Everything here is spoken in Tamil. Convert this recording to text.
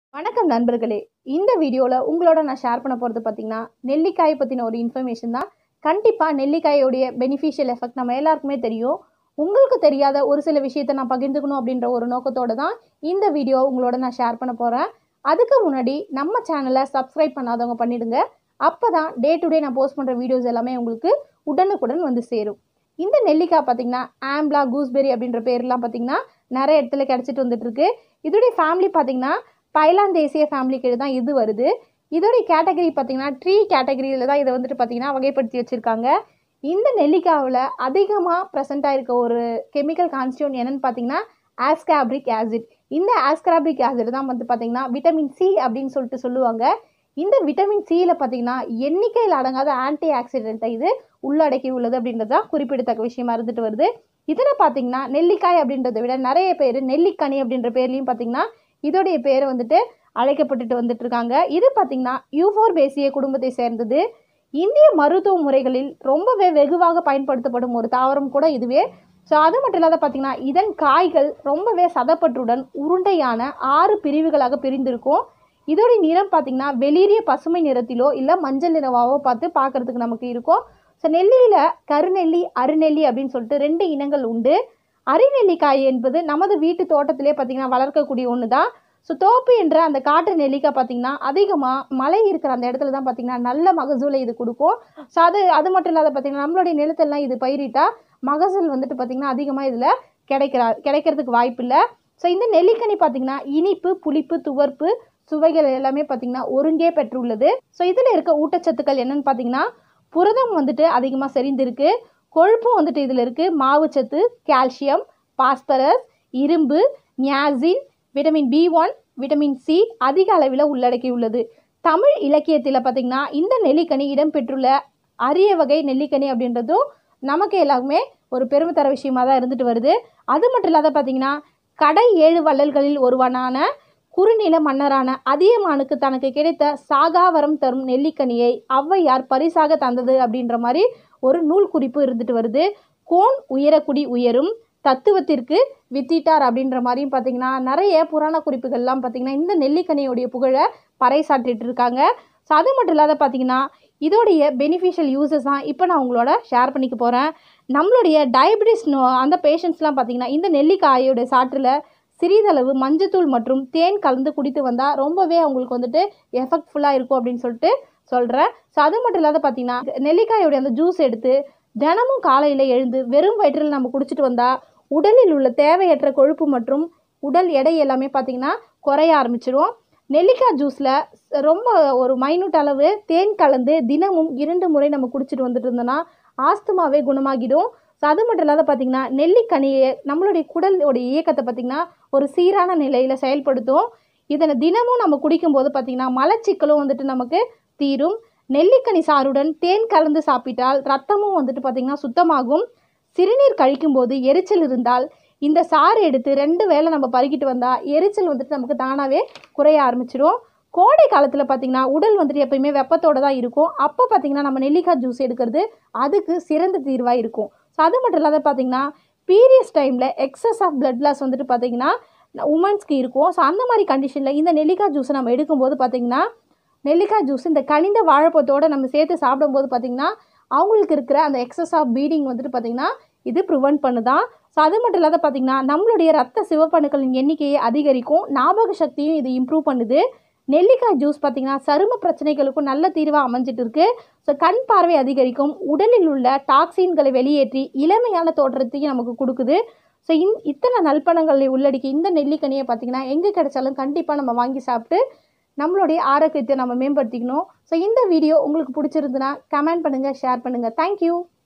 வணக்கம் நண்பர்களே. இந்த வீடியோல உங்களோட நான் ஷேர் பண்ண போறது பாத்தீங்கன்னா நெல்லிக்காய் பத்தின ஒரு இன்ஃபர்மேஷன் தான். கண்டிப்பா நெல்லிக்காயோட பெனிஃபிஷியல் எஃபெக்ட் நம்ம எல்லாருக்குமே தெரியும். உங்களுக்கு தெரியாத ஒரு சில விஷயத்தை நான் பகிர்ந்துக்கணும் அப்படின்ற ஒரு நோக்கத்தோட தான் இந்த வீடியோ உங்களோட நான் ஷேர் பண்ண போறேன். அதுக்கு முன்னாடி நம்ம சேனலை சப்ஸ்கிரைப் பண்ணாதவங்க பண்ணிடுங்க. அப்பதான் டே டு டே நான் போஸ்ட் பண்ற வீடியோஸ் எல்லாமே உங்களுக்கு உடனுக்குடன் வந்து சேரும். இந்த நெல்லிக்காய் பார்த்தீங்கன்னா ஆம்லா கூஸ்பெரி அப்படின்ற பேர்லாம் பார்த்தீங்கன்னா நிறைய இடத்துல கிடைச்சிட்டு வந்துட்டு இருக்கு. இதோடைய ஃபேமிலி பார்த்தீங்கன்னா பைலாந்தேசிய ஃபேமிலி கீழே தான் இது வருது. இதோடைய கேட்டகரி பார்த்தீங்கன்னா ட்ரீ கேட்டகரியில் தான் இதை வந்துட்டு பார்த்தீங்கன்னா வகைப்படுத்தி வச்சுருக்காங்க. இந்த நெல்லிக்காவில் அதிகமாக ப்ரெசென்ட் ஆகிருக்க ஒரு கெமிக்கல் கான்ஸ்டியூன் என்னென்னு பார்த்தீங்கன்னா ஆஸ்கார்பிக் ஆசிட். இந்த ஆஸ்கார்பிக் ஆசிட் தான் வந்து பார்த்தீங்கன்னா விட்டமின் சி அப்படின்னு சொல்லிட்டு சொல்லுவாங்க. இந்த விட்டமின் சியில் பார்த்தீங்கன்னா எண்ணிக்கையில் அடங்காத ஆன்டி ஆக்சிடென்ட்டை இது உள்ளடக்கி உள்ளது அப்படின்றது தான் குறிப்பிடத்தக்க விஷயமா இருந்துட்டு வருது. இதில் பார்த்தீங்கன்னா நெல்லிக்காய் அப்படின்றத விட நிறைய பேர் நெல்லிக்கனி அப்படின்ற பேர்லையும் பார்த்தீங்கன்னா இதோடைய பேரை வந்துட்டு அழைக்கப்பட்டுட்டு வந்துட்டு இருக்காங்க. இது பார்த்தீங்கன்னா யூஃபோர்பேசிய குடும்பத்தை சேர்ந்தது. இந்திய மருத்துவ முறைகளில் ரொம்பவே வெகுவாக பயன்படுத்தப்படும் ஒரு தாவரம் கூட இதுவே. ஸோ அது மட்டும் இல்லாத பார்த்தீங்கன்னா இதன் காய்கள் ரொம்பவே சதப்பற்றுடன் உருண்டையான 6 பிரிவுகளாக பிரிந்திருக்கும். இதோடைய நிறம் பார்த்தீங்கன்னா வெளிரிய பசுமை நிறத்திலோ இல்லை மஞ்சள் நிறமாவோ பார்க்கறதுக்கு நமக்கு இருக்கும். ஸோ நெல்லியில் கருநெல்லி அருநெல்லி அப்படின்னு சொல்லிட்டு 2 இனங்கள் உண்டு. அரிநெல்லிக்காய் என்பது நமது வீட்டு தோட்டத்திலே பார்த்தீங்கன்னா வளர்க்கக்கூடிய ஒன்று தான். ஸோ தோப்பு என்ற அந்த காட்டு நெல்லிக்காய் பார்த்தீங்கன்னா அதிகமாக மழை இருக்கிற அந்த இடத்துல தான் பார்த்தீங்கன்னா நல்ல மகசூலை இது கொடுக்கும். ஸோ அது மட்டும் இல்லாத பார்த்தீங்கன்னா நம்மளுடைய நிலத்தெல்லாம் இது பயிரிட்டா மகசூல் வந்துட்டு பார்த்தீங்கன்னா அதிகமாக இதில் கிடைக்கிறதுக்கு வாய்ப்பு இல்லை. ஸோ இந்த நெல்லிக்கனி பார்த்தீங்கன்னா இனிப்பு புளிப்பு துவர்ப்பு சுவைகள் எல்லாமே பார்த்தீங்கன்னா ஒருங்கே பெற்றுள்ளது. ஸோ இதில் இருக்க ஊட்டச்சத்துக்கள் என்னன்னு பார்த்தீங்கன்னா புரதம் வந்துட்டு அதிகமாக செறிந்திருக்கு, கொழுப்பும் வந்துட்டு இதில் இருக்குது, மாவுச்சத்து, கால்சியம், பாஸ்பரஸ், இரும்பு, niacin, vitamin B1, vitamin C அதிக அளவில் உள்ளடக்கியுள்ளது. தமிழ் இலக்கியத்தில் பார்த்திங்கன்னா இந்த நெல்லிக்கனி இடம்பெற்றுள்ள அரிய வகை நெல்லிக்கனி அப்படின்றதும் நமக்கு எல்லாருமே ஒரு பெருமை தர விஷயமாக தான் இருந்துட்டு வருது. அது மட்டும் இல்லாத பார்த்திங்கன்னா கடை 7 வள்ளல்களில் ஒருவனான குறுநில மன்னரான அதியமானுக்கு தனக்கு கிடைத்த சாகாவரம் தரும் நெல்லிக்கனியை ஔவையார் பரிசாக தந்தது அப்படின்ற மாதிரி ஒரு நூல் குறிப்பு இருந்துட்டு வருது. கோன் உயரக்குடி உயரும் தத்துவத்திற்கு வித்திட்டார் அப்படின்ற மாதிரியும் பார்த்தீங்கன்னா நிறைய புராண குறிப்புகள்லாம் பார்த்தீங்கன்னா இந்த நெல்லிக்கனியோடைய புகழை பறைசாற்றிட்டு இருக்காங்க. ஸோ அது மட்டும் இல்லாத பார்த்தீங்கன்னா இதோடைய பெனிஃபிஷியல் யூசஸ் தான் இப்போ நான் உங்களோட ஷேர் பண்ணிக்க போகிறேன். நம்மளுடைய டயபெட்டிஸ் அந்த பேஷண்ட்ஸ்லாம் பார்த்தீங்கன்னா இந்த நெல்லிக்காயோடைய சாற்றில் சிறிதளவு மஞ்சத்தூள் மற்றும் தேன் கலந்து குடித்து வந்தால் ரொம்பவே அவங்களுக்கு வந்துட்டு எஃபெக்ட்ஃபுல்லாக இருக்கும் அப்படின்னு சொல்லிட்டு சொல்கிறேன். ஸோ அது மட்டும் இல்லாத பார்த்தீங்கன்னா நெல்லிக்காயோடைய அந்த ஜூஸ் எடுத்து தினமும் காலையில் எழுந்து வெறும் வயிற்றில் நம்ம குடிச்சிட்டு வந்தால் உடலில் உள்ள தேவையற்ற கொழுப்பு மற்றும் உடல் எடை எல்லாமே பார்த்திங்கன்னா குறைய ஆரம்பிச்சிடும். நெல்லிக்காய் ஜூஸில் ரொம்ப ஒரு மைனூட் அளவு தேன் கலந்து தினமும் 2 முறை நம்ம குடிச்சிட்டு வந்துட்டு இருந்தோன்னா ஆஸ்துமாவே குணமாகிடும். ஸோ அது மட்டும் இல்லாத பார்த்திங்கன்னா நெல்லிக்கனியை நம்மளுடைய குடலோடைய இயக்கத்தை பார்த்திங்கன்னா ஒரு சீரான நிலையில் செயல்படுத்தும். இதனை தினமும் நம்ம குடிக்கும்போது பார்த்திங்கன்னா மலச்சிக்கலும் வந்துட்டு நமக்கு தீரும். நெல்லிக்கனி சாறுடன் தேன் கலந்து சாப்பிட்டால் ரத்தமும் வந்துட்டு பார்த்திங்கன்னா சுத்தமாகும். சிறுநீர் கழிக்கும்போது எரிச்சல் இருந்தால் இந்த சாறு எடுத்து 2 வேளை நம்ம பருகிட்டு வந்தால் எரிச்சல் வந்துட்டு நமக்கு தானாகவே குறைய ஆரம்பிச்சிடும். கோடை காலத்தில் பார்த்திங்கன்னா உடல் வந்துட்டு எப்பயுமே வெப்பத்தோடு தான் இருக்கும். அப்போ பார்த்திங்கன்னா நம்ம நெல்லிக்காய் ஜூஸ் எடுக்கிறது அதுக்கு சிறந்த தீர்வாக இருக்கும். ஸோ அது மட்டும் இல்லாத பார்த்திங்கன்னா பீரியட்ஸ் டைமில் எக்ஸஸ் ஆஃப் பிளட் லாஸ் வந்துட்டு பார்த்திங்கன்னா உமன்ஸ்க்கு இருக்கும். ஸோ அந்த மாதிரி கண்டிஷனில் இந்த நெல்லிக்காய் ஜூஸை நம்ம எடுக்கும்போது பார்த்திங்கன்னா நெல்லிக்காய் ஜூஸ் இந்த கனிந்த வாழைப்பத்தோடு நம்ம சேர்த்து சாப்பிடும்போது பார்த்திங்கன்னா அவங்களுக்கு இருக்கிற அந்த எக்ஸஸ் ஆஃப் பீடிங் வந்துட்டு பார்த்திங்கன்னா இது ப்ரிவென்ட் பண்ணுதான். ஸோ அது மட்டும் இல்லாத பார்த்திங்கன்னா நம்மளுடைய ரத்த சிவப்பணுக்களின் எண்ணிக்கையை அதிகரிக்கும், ஞாபக சக்தியும் இது இம்ப்ரூவ் பண்ணுது. நெல்லிக்காய் ஜூஸ் பார்த்திங்கன்னா சரும பிரச்சனைகளுக்கும் நல்ல தீர்வாக அமைஞ்சிட்டு இருக்கு. ஸோ கண் பார்வை அதிகரிக்கும், உடலில் உள்ள டாக்ஸின்களை வெளியேற்றி இளமையான தோற்றத்தையும் நமக்கு கொடுக்குது. ஸோ இத்தனை நல்பணங்களை உள்ளடக்கி இந்த நெல்லிக்கனியை பார்த்திங்கன்னா எங்கே கிடைச்சாலும் கண்டிப்பாக நம்ம வாங்கி சாப்பிட்டு நம்மளுடைய ஆரோக்கியத்தை நம்ம மேம்படுத்திக்கணும். ஸோ இந்த வீடியோ உங்களுக்கு பிடிச்சிருந்துன்னா கமெண்ட் பண்ணுங்கள், ஷேர் பண்ணுங்கள். தேங்க்யூ.